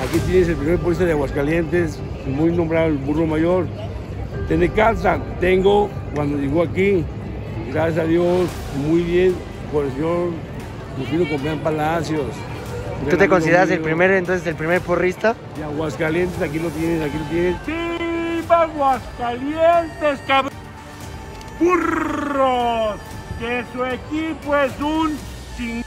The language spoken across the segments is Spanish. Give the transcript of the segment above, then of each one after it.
Aquí tienes el primer porrista de Aguascalientes, muy nombrado el burro mayor. De Necaxa, tengo, cuando llegó aquí, gracias a Dios, muy bien, por el señor Rufino Compeán Palacios. ¿Tú te consideras el primer porrista? De Aguascalientes, aquí lo tienes. ¡Viva Aguascalientes, cabrón! ¡Burros! Que su equipo es un chingón.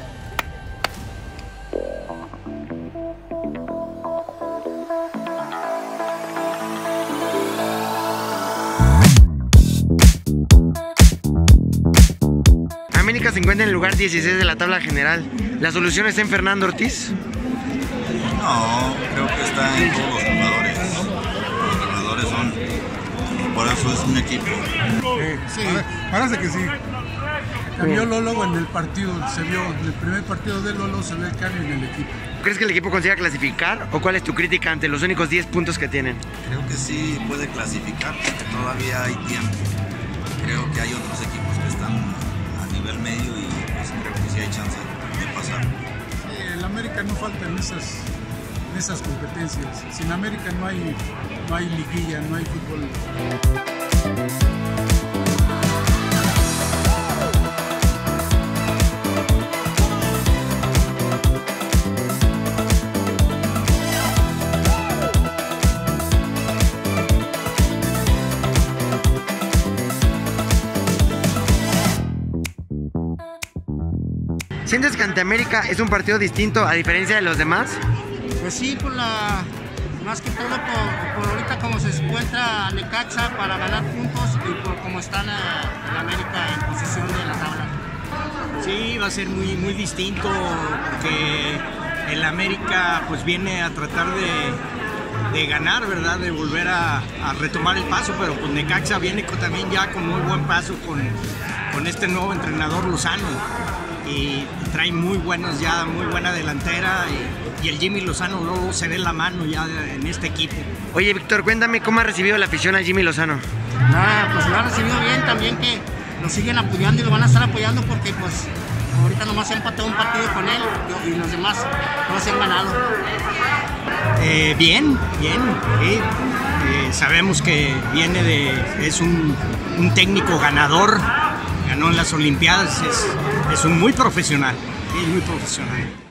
América se encuentra en el lugar 16 de la tabla general. ¿La solución está en Fernando Ortiz? No, creo que está en todos los jugadores. Los jugadores son, por eso es un equipo. Sí, parece que sí. Cambió Lolo en el partido, se vio, en el primer partido de Lolo se ve el cambio en el equipo. ¿Crees que el equipo consiga clasificar o cuál es tu crítica ante los únicos 10 puntos que tienen? Creo que sí puede clasificar, porque todavía hay tiempo. Creo que hay otros equipos que están a nivel medio y pues creo que sí hay chance de pasar. Sí, el América no falta en esas competencias. Sin América no hay liguilla, no hay fútbol. ¿Sientes que ante América es un partido distinto a diferencia de los demás? Pues sí, más que todo por ahorita como se encuentra Necaxa para ganar puntos y por cómo está el América en posición de la tabla. Sí, va a ser muy distinto porque el América pues viene a tratar de ganar, ¿verdad? De volver a retomar el paso, pero pues Necaxa viene también ya con muy buen paso con este nuevo entrenador Lozano. Y trae muy buena delantera y el Jimmy Lozano luego se ve la mano ya en este equipo. Oye, Víctor, cuéntame cómo ha recibido la afición a Jimmy Lozano. Nada, pues lo ha recibido bien también, que lo siguen apoyando y lo van a estar apoyando porque pues ahorita nomás se ha empatado un partido con él y los demás no se han ganado. Bien, sí. Sabemos que es un técnico ganador. Ganó en las Olimpiadas, es un muy profesional.